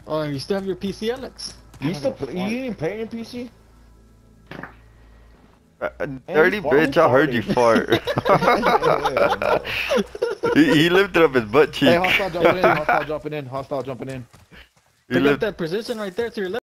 Oh, you still have your PC, Alex? You didn't play in PC? Dirty bitch, I heard you fart. he lifted up his butt cheek. Hey, hostile jumping in, hostile jumping in, hostile jumping in. Pick up that position right there to your left.